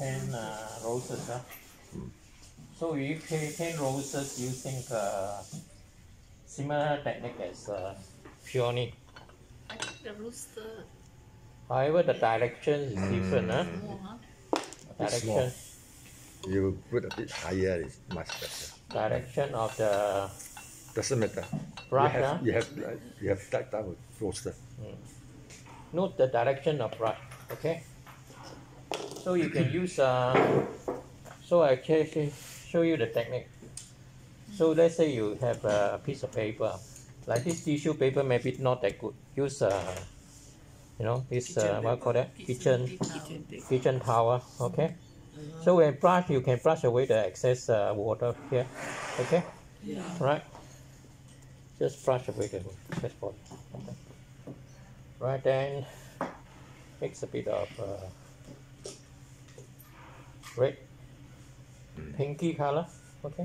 paint roses. So we paint roses using similar technique as peony. I think the rooster. However, the direction is different. More, huh? Direction. You put a bit higher, it's much better. Direction of the Doesn't matter. brush. You have that type of roaster. Note the direction of brush. Okay. So you can use. So I can show you the technique. So let's say you have a piece of paper, like this tissue paper, maybe not that good. Use you know, this what call that, kitchen towel. Okay. So when brush, you can brush away the excess water here. Okay. Yeah. Right. Just brush away the excess water. Okay. Right, then mix a bit of red, pinky color. Okay.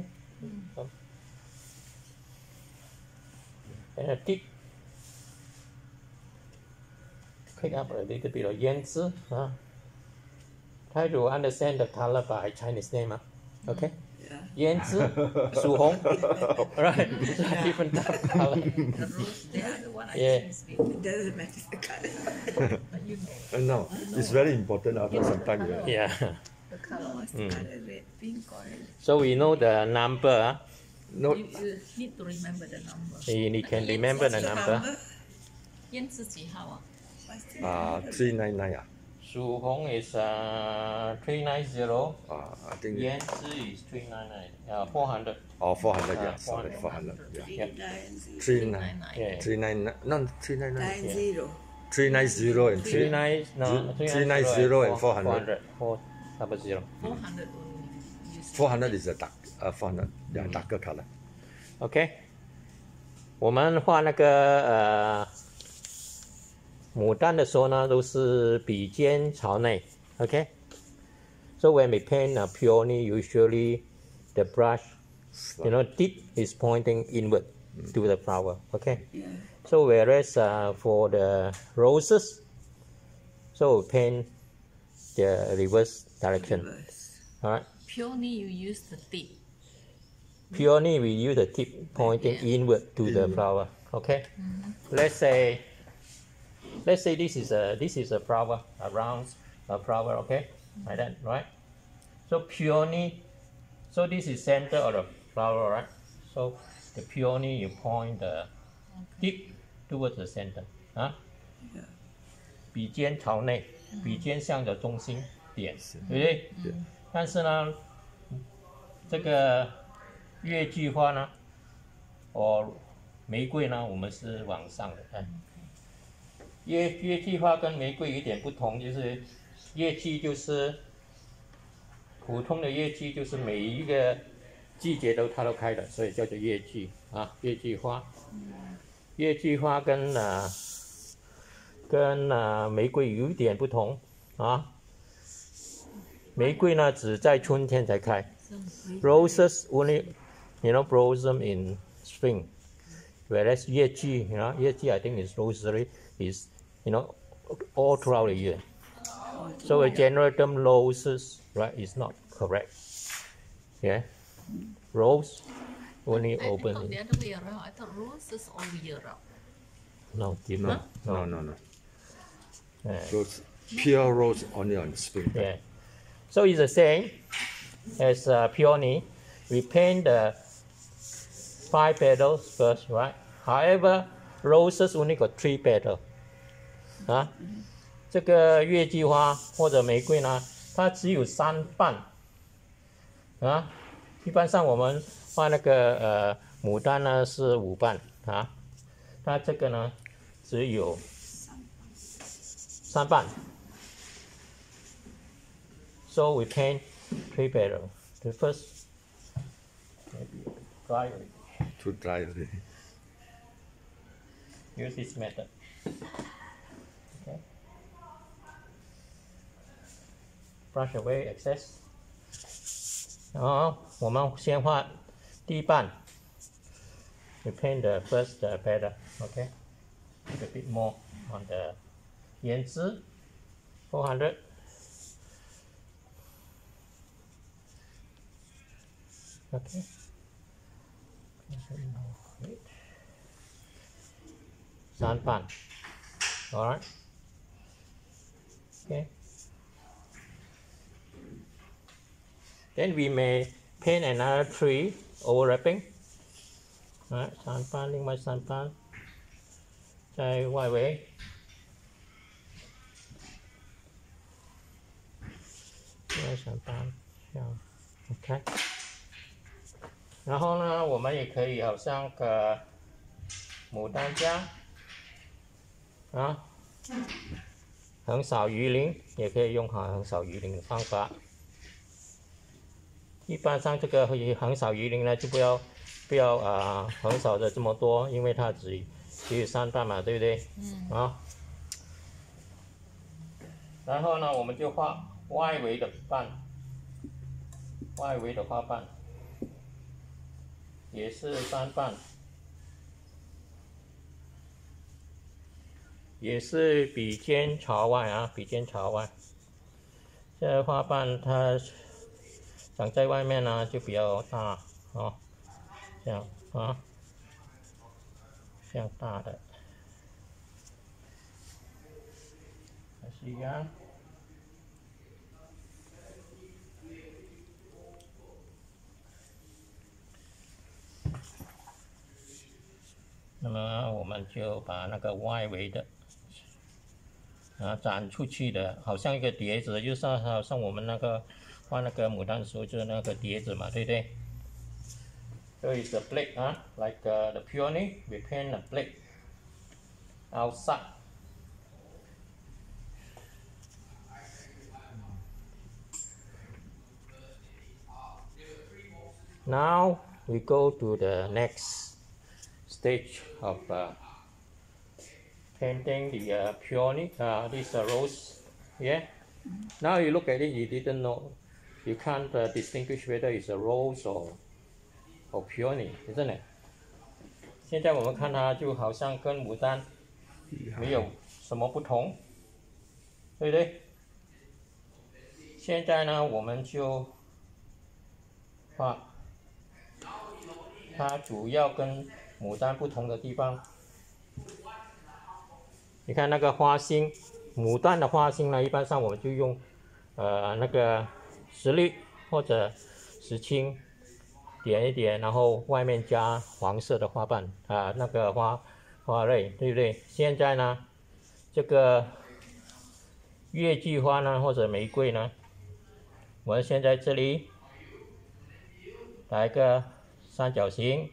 And a tip. Pick up a little bit of 胭脂. Try to understand the color by Chinese name. Okay? Yeah. 胭脂, 曙红. Right? It's a different type of color. The rose, the other one, I Yeah. think is big. It doesn't matter the color. But you know. No, it's very important after some time. Yeah. The color was the color red, pink, or So we know the number. No, you need to remember the number. You can remember the number. 胭脂几号啊？ 399. 曙红 is 390. I think 胭脂 is 399. 400. 400. Yeah, sorry, 400. Yeah, Yeah. 399. No, 399. 90. 390 and 390 and 400. 400. 400 only. Use 400 is a dark, 400, yeah, darker color. OK， 我们画那个牡丹的时候呢，都是笔尖朝内。OK， so when we paint a peony, usually the brush, you know, tip is pointing inward to the flower. OK， Yeah. so whereas for the roses, so we paint the reverse direction. Reverse. All right. Peony, you use the tip. Peony, we use the tip pointing inward to the flower. Okay. Let's say this is a flower, a round flower. Okay, like that, right? So peony. So this is center of the flower, right? So the peony, you point the tip towards the center. 笔尖朝内，笔尖向着中心点，对不对？但是呢，这个月季花呢，玫瑰呢，我们是往上的。月季花跟玫瑰有点不同，就是月季就是普通的月季，就是每一个季节它都开的，所以叫做月季啊，月季花。月季花跟玫瑰有一点不同啊。玫瑰呢，只在春天才开。Roses only, you know, blossom in spring. Whereas 月季, you know, 月季 I think is rosary is, you know, all throughout the year. So a general term roses, right, is not correct. Yeah, rose only open. I thought the other way around. I thought roses all year round. No, different. No. Yeah. Rose, pure rose only on spring. Yeah. So it's the same as peony. We paint the 5 petals first, right? However, roses only got 3 petals. 这个月季花或者玫瑰呢，它只有3瓣。一般上我们画那个牡丹呢是5瓣啊，它这个呢只有3瓣。So we paint 3 petals. The first, maybe dry already. Too dry already. Use this method. Okay. Brush away excess. 我们先画第一瓣。We paint the first petal. Okay. Put a bit more on the 胭脂 400. OK。三瓣 ，alright。Okay. Then we may paint another tree overlapping. Alright， 三瓣，另外三瓣在外围。另外三瓣，这样 ，OK。然后呢，我们也可以好像个牡丹江啊，横扫鱼鳞，也可以用横扫鱼鳞的方法。一般上这个横扫鱼鳞呢，就不要横扫的这么多，因为它只有三瓣嘛，对不对？啊。然后呢，我们就画外围的瓣，外围的花瓣也是三瓣，也是比肩朝外啊，比肩朝外。这花瓣它长在外面呢，就比较大哦，这样啊，这样大的，还是一样。那么我们就把那个外围的展出去的，好像一个碟子，就好像我们那个画那个牡丹的时候，就是那个碟子嘛，对不对？So it's a plate, like the peony, we paint a plate outside. Now we go to the next stage of painting the peony. This rose, yeah. Now you look at it, you didn't know, you can't distinguish whether it's a rose or peony, isn't it? 现在我们看它就好像跟牡丹没有什么不同，对不对？现在呢，我们就画它主要跟牡丹不同的地方。你看那个花心，牡丹的花心呢，一般上我们就用那个石绿或者石青点一点，然后外面加黄色的花瓣那个花蕾，对不对？现在呢，这个月季花呢或者玫瑰呢，我们先在这里打一个三角形。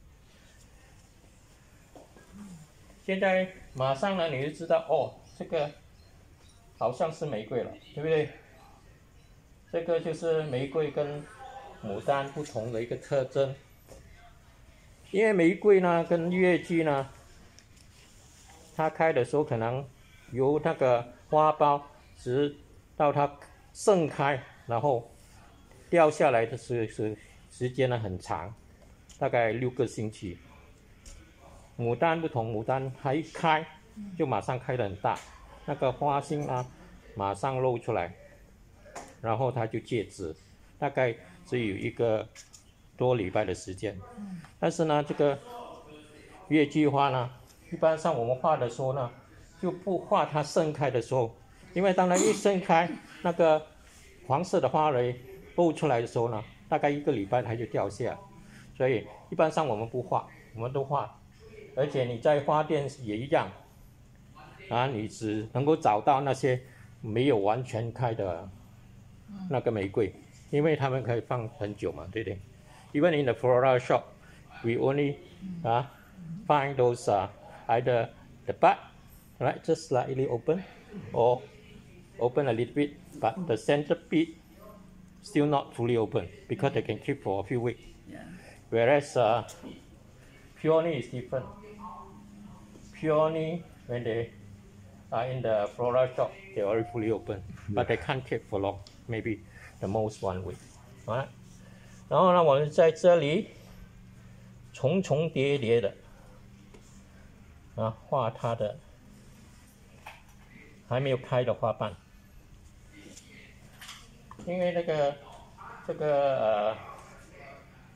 现在马上呢，你就知道哦，这个好像是玫瑰了，对不对？这个就是玫瑰跟牡丹不同的一个特征。因为玫瑰呢跟月季呢，它开的时候可能由那个花苞直到它盛开，然后掉下来的时间呢很长，大概6个星期。牡丹不同，牡丹它一开就马上开得很大，那个花心啊马上露出来，然后它就结籽，大概只有1个多礼拜的时间。但是呢，这个月季花呢，一般上我们画的时候呢，就不画它盛开的时候，因为当它一盛开，那个黄色的花蕾露出来的时候呢，大概1个礼拜它就掉下，所以一般上我们不画，我们都画。而且你在花店也一样你只能够找到那些没有完全开的那个玫瑰，因为它们可以放很久嘛，对不对 ？Even in the floral shop, we only find those either the bud, right, just slightly open, or open a little bit, but the center bit still not fully open because they can keep for a few weeks. Yeah. Whereas peony is different. Peony, when they are in the floral shop, they already fully open, but they can't keep for long, maybe the most 1 week. Right? 然后呢，我们在这里重重叠叠的画它的还没有开的花瓣，因为这个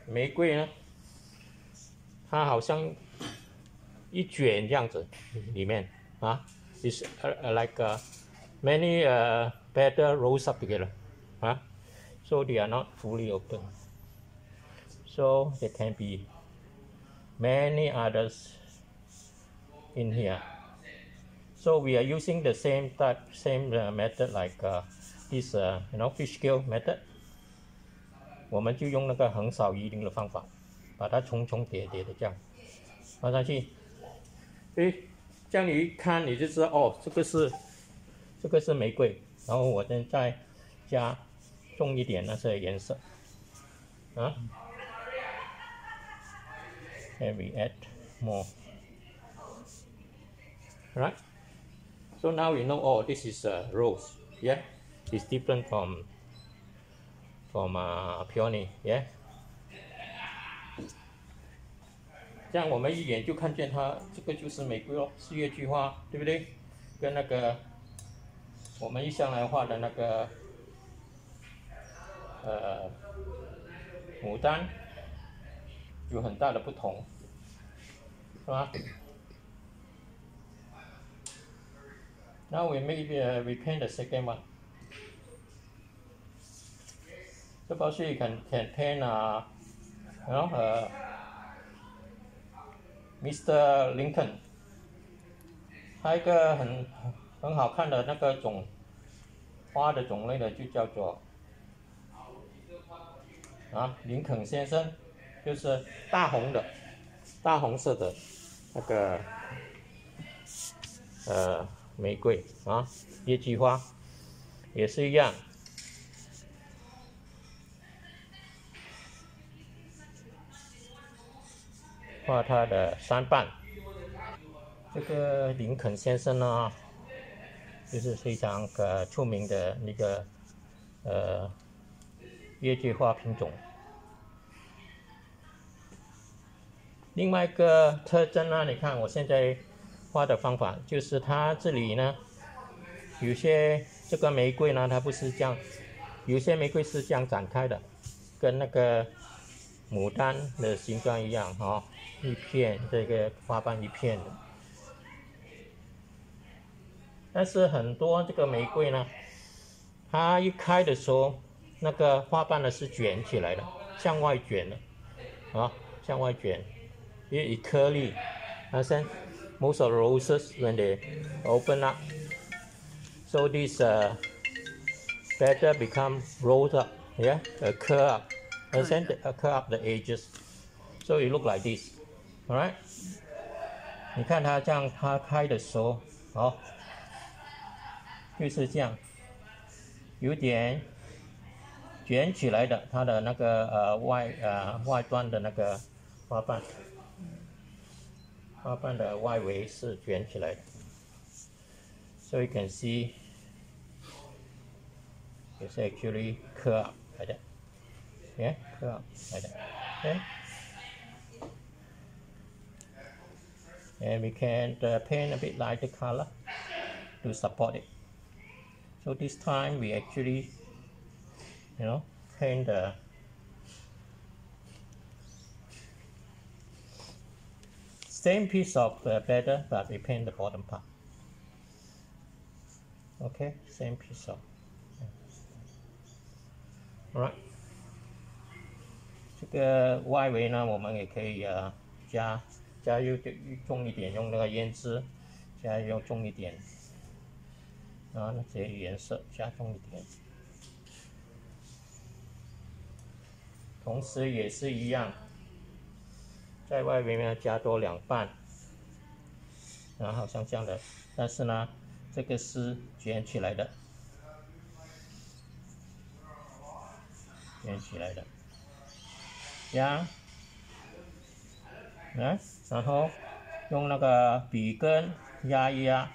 玫瑰呢，它好像一卷这样子，里面啊 ，is like many petal rolls up together 啊，so they are not fully open. So there can be many others in here. So we are using the same method like this fish scale method. 我们就用那个横扫鱼鳞的方法，把它重重叠叠的这样放上去。诶，这样你一看你就知道哦，这个是玫瑰。然后我再加重一点那些颜色啊。And we add more. Right? So now we know, oh, this is a rose. Yeah, it's different from peony. Yeah. 这样我们一眼就看见它，这个就是玫瑰哦，四叶菊花，对不对？跟那个我们一向来画的那个牡丹有很大的不同，是吧？Now we paint the second one. Suppose you can paint Mr. Lincoln. 它一个很好看的那个花的种类呢，就叫做林肯先生，就是大红色的那个玫瑰啊，叶菊花也是一样。画它的山瓣。这个林肯先生呢，就是非常出名的那个叶菊花品种。另外一个特征呢，你看我现在画的方法，就是它这里呢，有些这个玫瑰呢，它不是这样，有些玫瑰是这样展开的，跟那个牡丹的形状一样哈，一片这个花瓣一片的。但是很多这个玫瑰呢，它一开的时候，那个花瓣呢是卷起来的，向外卷的，向外卷，因为颗粒。Understand? Most of the roses when they open up, so this petal become rolled up, yeah, curl up. Understand? Curl up the edges, so it look like this, alright? 你看它这样，它开的时候，就是这样，有点卷起来的，它的那个外端的那个花瓣的外围是卷起来的。So you can see it's actually curl up like that. Yeah, curl up like that. Okay. And we can paint a bit lighter color to support it. So this time we actually, paint the same piece of petal, but we paint the bottom part. Okay, same piece of. Alright. 这个外围呢，我们也可以加重一点，用那个胭脂用重一点。那些颜色加重一点，同时也是一样，在外面呢加多2瓣，然后像这样的，但是呢，这个是卷起来的，这样，然后用那个笔根压一压。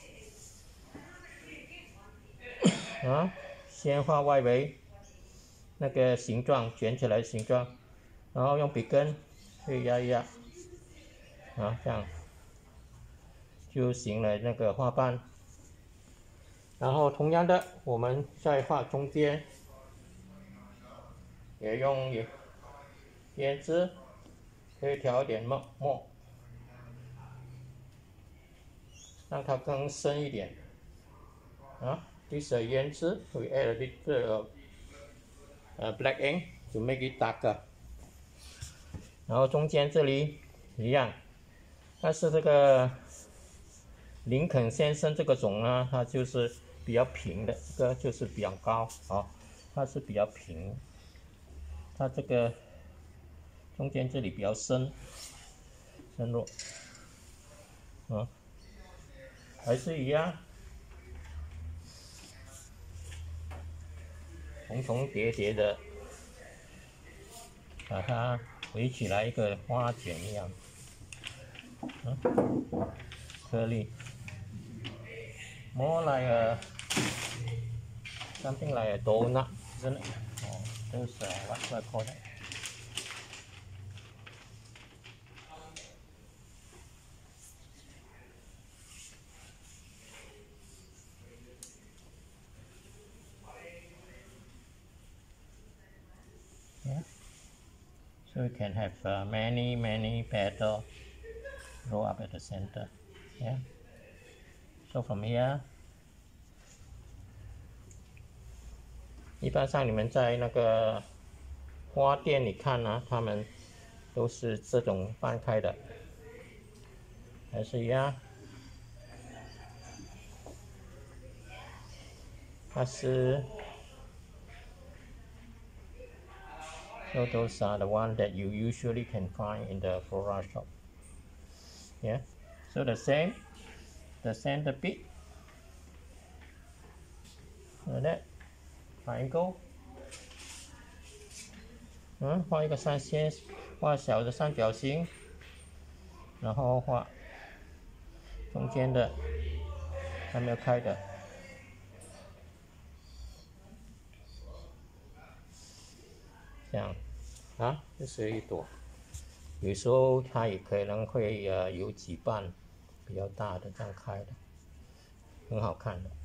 先画外围那个形状，卷起来的形状，然后用笔根去压一压，这样就形了那个花瓣。然后同样的，我们再画中间，也胭脂可以调一点墨，让它更深一点。This胭脂we add a little of black ink to make it darker。然后中间这里一样，但是这个林肯先生这个种呢，它就是比较平的，这个就是比较高它是比较平，它这个中间这里比较深入，还是一样，重重叠叠的把它围起来，一个花卷一样，颗粒 ，more like a something like a donut, isn't it? Those what do I call that? Yeah. So you can have many petals roll up at the center. Yeah. So from here, 一般上你们在那个花店里看呢，他们都是这种半开的，还是一样。它是 So those are the ones that you usually can find in the floral shop. Yeah. So the center bit. Like that. Triangle. 画一个三线，画小的三角形，然后画中间的还没有开的。这样这是一朵，有时候它也可能会有几瓣比较大的这样开的，很好看的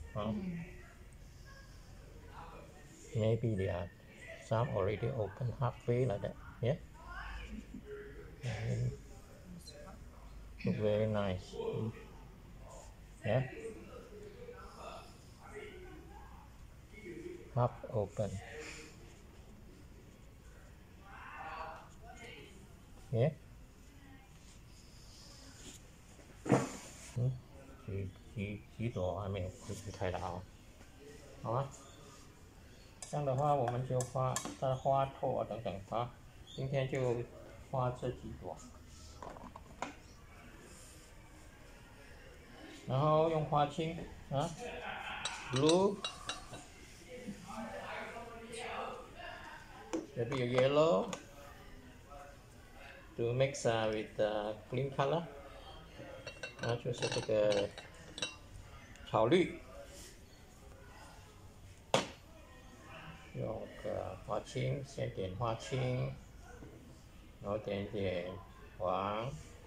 Maybe there are some already open halfway like that. Yeah. Look very nice. Yeah. Half open. Yeah. 几朵还没有开的好啊。这样的话，我们就画它花托等等今天就画这几朵，然后用花青blue, maybe yellow to mix with green color，就是这个草绿。用个花青，先点花青，然后点点黄、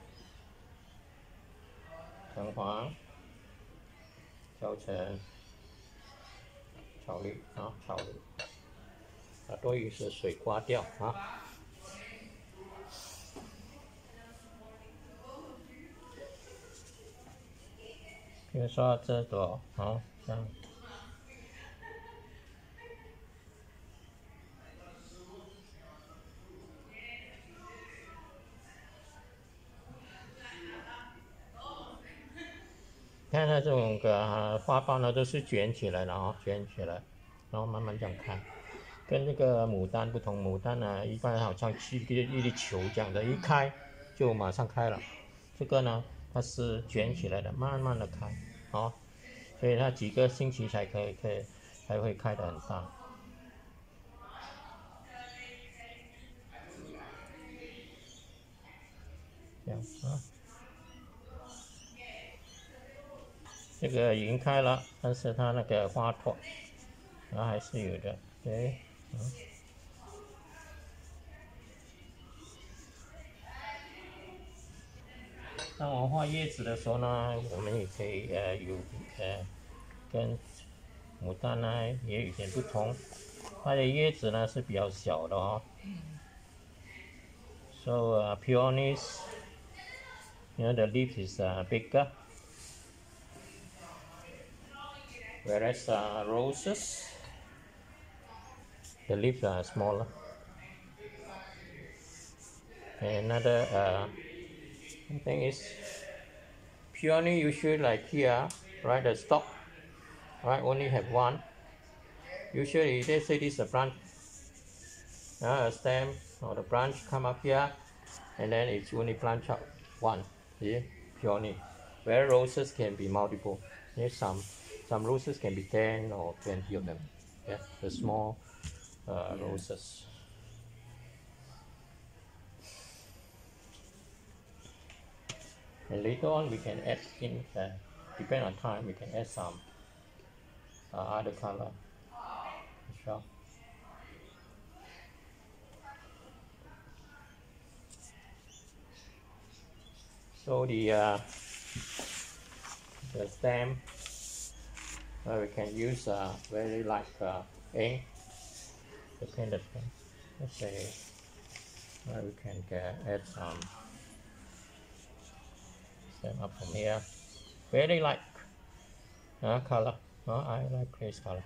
橙黄，调成草绿草绿，把多余的水刮掉比如说这朵这样。看它这种花瓣呢，都是卷起来的卷起来，然后慢慢这样开。跟那个牡丹不同，牡丹呢一般好像是一粒球这样的，一开就马上开了。这个呢，它是卷起来的，慢慢的开所以它几个星期才会开得很大。这样这个已经开了，但是它那个花托还是有的，对，当我画叶子的时候呢，我们也可以有跟牡丹呢也有点不同，它的叶子呢是比较小的 So peonies, the leaf is bigger, whereas roses, the leaves are smaller. And another thing is peony usually like here, right? The stalk, right? Only have one. Usually, they say this is a branch, a stem or the branch come up here, and then it's only branch out one. See, peony. Where roses can be multiple. Yeah, some roses can be 10 or 20 of them. Yeah, the small roses. And later on, we can add in, depend on time, we can add some other color as well. So the stem, we can use very light ink to paint the stem. Let's say we can add some stem up from here. Very light color. I like this color.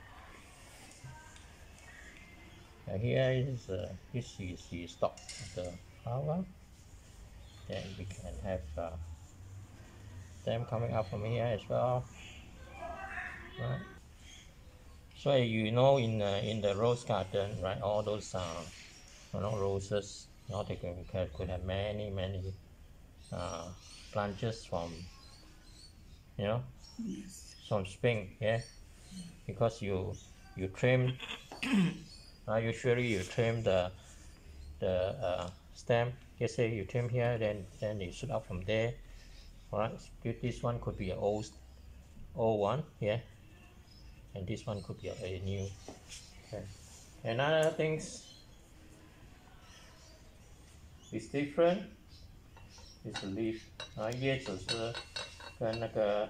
Here is this is the stalk of the flower. Then we can have stem coming up from here as well. Right. So in the rose garden, right, all those roses, they could have many branches from from spring, yeah, because you trim. Usually you trim the stem. Let's say you trim here, then you shoot up from there. Alright, this one could be an old one, yeah, and this one could be a new. Okay. Another things is different is the leaf. 叶子是跟那个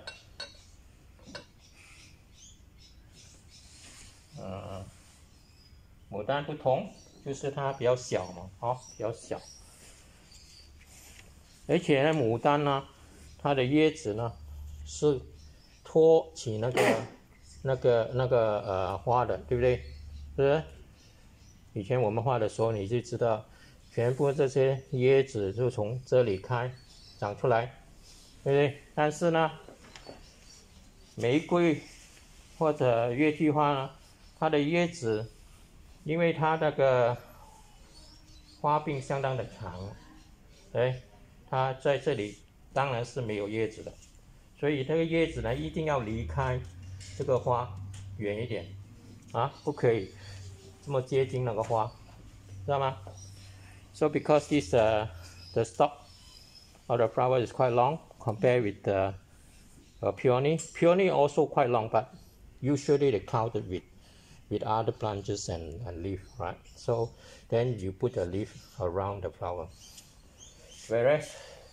牡丹不同，就是它比较小嘛，比较小。而且呢，牡丹呢，它的叶子呢是托起那个花的，对不对？是不是？以前我们画的时候，你就知道，全部这些叶子就从这里长出来，对不对？但是呢，玫瑰或者月季花呢，它的叶子，因为它那个花柄相当的长，对，它在这里当然是没有叶子的，所以这个叶子呢一定要离开这个花远一点不可以这么接近那个花，知道吗 ？So because this the stalk of the flower is quite long compared with the peony. Peony also quite long, but usually they counted with other branches and leaf, right? So then you put a leaf around the flower. Whereas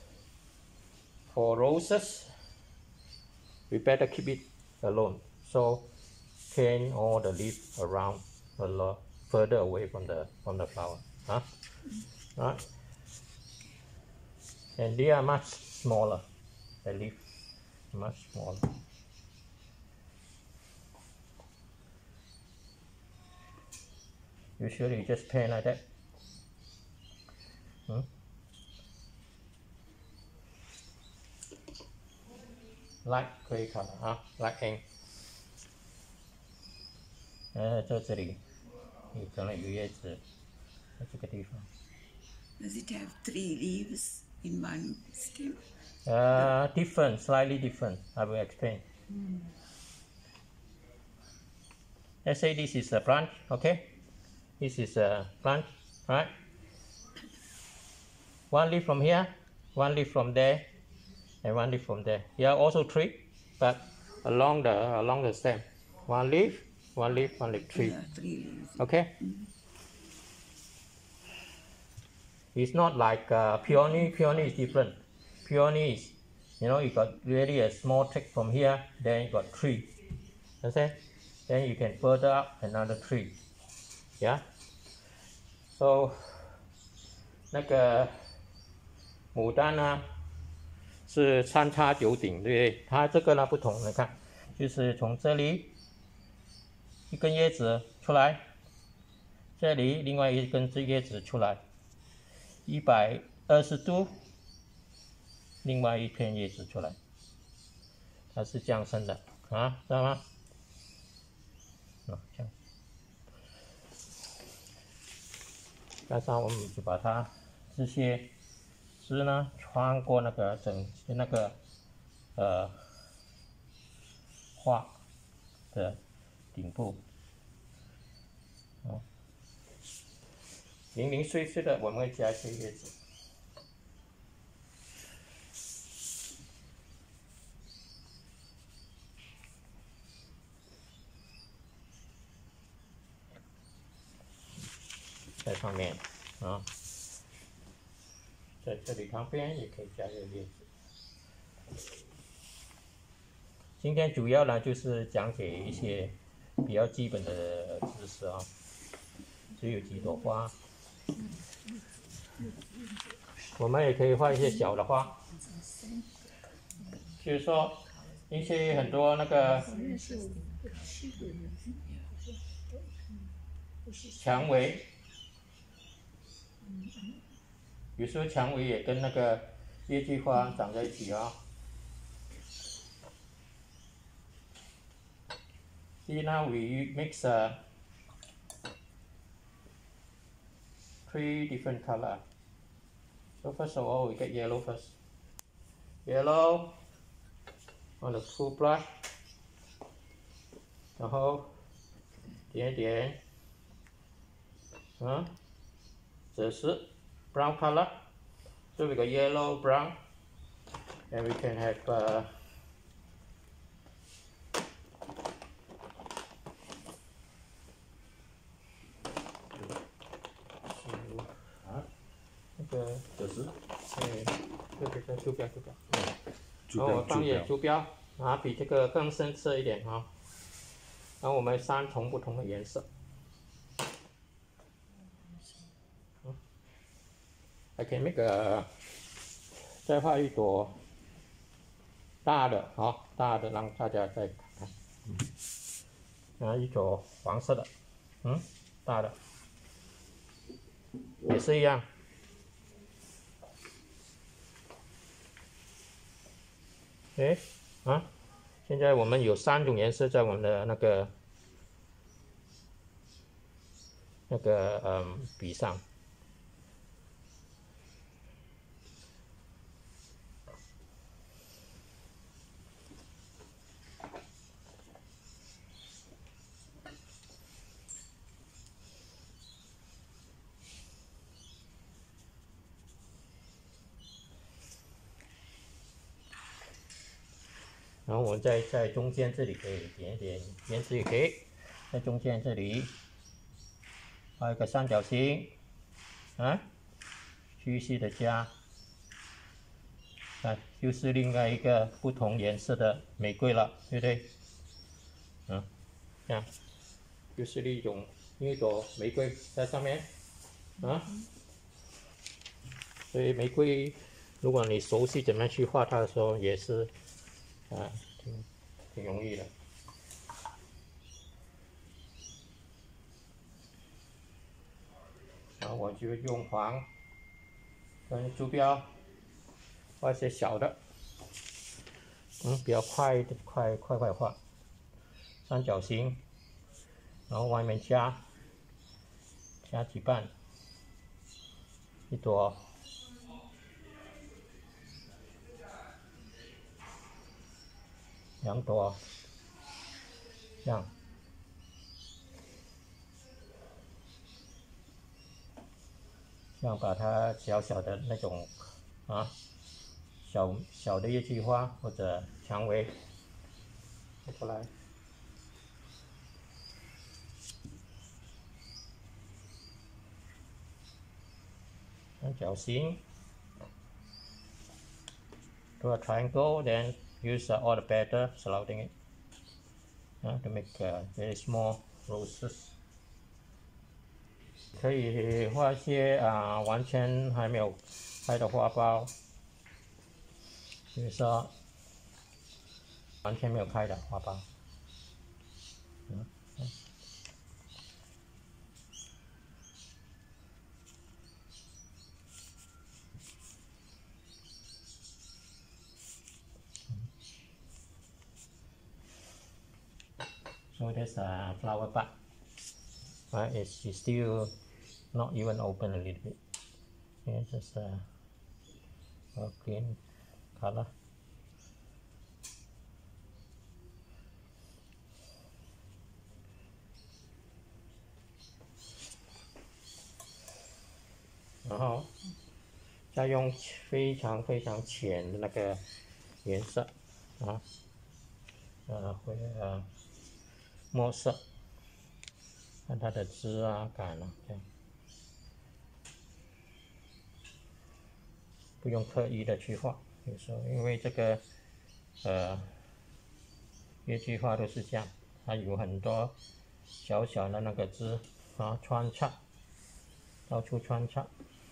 for roses, we better keep it alone. So paint all the leaf around a lot further away from the flower, right? And they are much smaller. The leaf much smaller. Usually you just paint like that. Light gray color, light ink. 在这里，可能有叶子，在这个地方。 Does it have 3 leaves in one stem? Different, slightly different. I will explain. Let's say this is a branch, okay? This is a branch, right? One leaf from here, one leaf from there, and one leaf from there. Here also 3, but along the stem. One leaf, 3. Yeah, 3 leaves. Okay? It's not like peony. Peony is different. Peony is, you got really a small tick from here, then you got 3. Okay? Then you can further up another 3. Yeah? So, 那个牡丹呢是三叉九顶，对不对？它这个呢不同，你看，就是从这里一根叶子出来，这里另外一根叶子出来，120度，另外一片叶子出来，它是这样生的啊，知道吗？这样，加上我们就把它这些枝呢穿过那个花的顶部，零零碎碎的我们会加一些叶子。在上面啊，在这里旁边也可以加一个叶子。今天主要呢就是讲解一些比较基本的知识啊，只有几朵花，我们也可以画一些小的花，就是说一些很多那个蔷薇。有时候蔷薇也跟那个月季花长在一起啊。See now we mix 3 different color. So first of all we get yellow first. Yellow on the full brush. 然后点点，这是 brown color. So we got yellow, brown, and we can have那个这是对，图标。 坐然后我标放眼图标啊，比这个更深色一点啊。然后我们3重不同的颜色。I can make再画一朵大的啊，大的让大家再看看。然后一朵黄色的，大的，也是一样。现在我们有3种颜色在我们的那个笔上。然后我们在中间这里可以点一点颜色，也可以在中间这里画一个三角形，继续的加，就是另外一个不同颜色的玫瑰了，对不对？这样，就是一朵玫瑰在上面，所以玫瑰，如果你熟悉怎么样去画它的时候，也是挺容易的。然后我就用黄跟猪标画一些小的，比较快画，三角形，然后外面加几瓣，一朵。2朵，这样，把它小小的那种小的月季花或者蔷薇拿过来，三角形 ，do a triangle, then use all the batter surrounding it to make very small roses. 可以画一些完全还没有开的花苞， 比如说完全没有开的花苞，So there's a flower bud, right? It's still not even open a little bit. Yeah, just a green color. Oh, 再用非常非常浅的那个颜色啊，墨色，看它的枝啊、杆啊，这样，不用刻意的去画。有时候因为这个月季花都是这样，它有很多小小的那个枝啊穿插，到处穿插。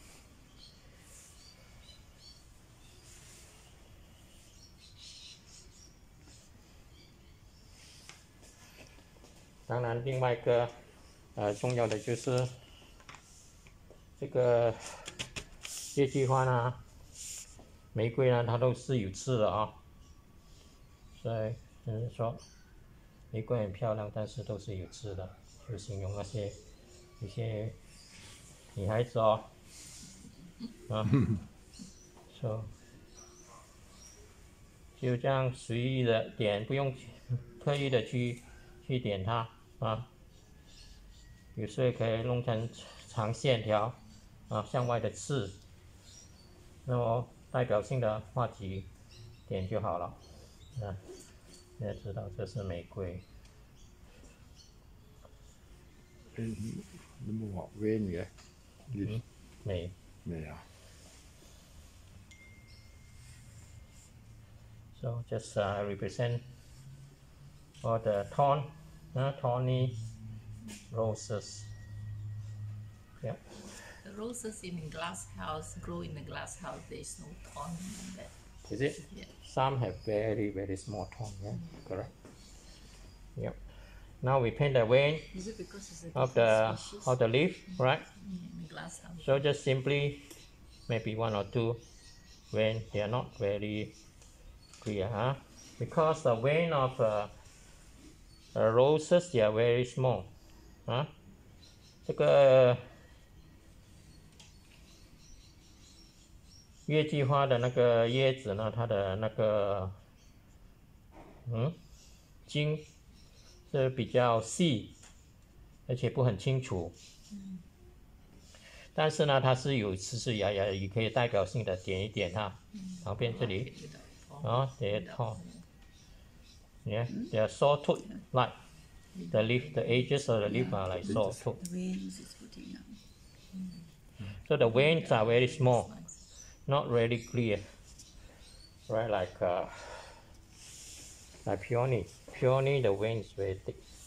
当然，另外一个重要的就是这个月季花呢，玫瑰呢，它都是有刺的啊，所以就是说玫瑰很漂亮，但是都是有刺的，就形容那些一些女孩子哦，so, 就这样随意的点，不用刻意的去点它啊。有时候可以弄成长线条啊，向外的刺，那么代表性的画几点就好了。你也知道这是玫瑰。 你冇畫 vein 嘅， 没。 未啊？ So just represent all the thorny roses. Yeah. The roses in a glass house grow in a glass house. There is no thorn in that. Is it? Yeah. Some have very small thorn. Yeah, correct. Yep. Now we paint the vein Is it because it's a of different species? the leaf, right? In a glass house. So just simply maybe one or two vein. They are not very clear, huh? Because the vein of roses they are very small, huh? 这个月季花的那个叶子呢，它的那个茎是比较细，而且不很清楚。但是呢，它是有呲呲牙牙，也可以代表性的点一点它，旁边这里，they are tall, yeah, they are sawtooth like the leaf, the edges of the leaf are like sawtooth. The veins is putting up. So the veins are very small, not really clear, right? Like peony. Peony, the vein is very thick.